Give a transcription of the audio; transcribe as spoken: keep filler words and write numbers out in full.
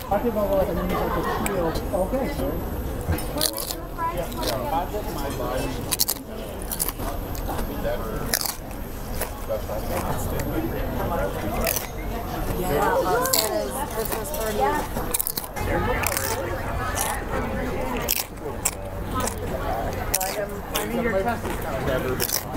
I think I'll like an like a trio. Okay, sir. Yeah, my body. Yeah, uh, Santa's Christmas party. Yeah. Like, um, I mean, your test is coming.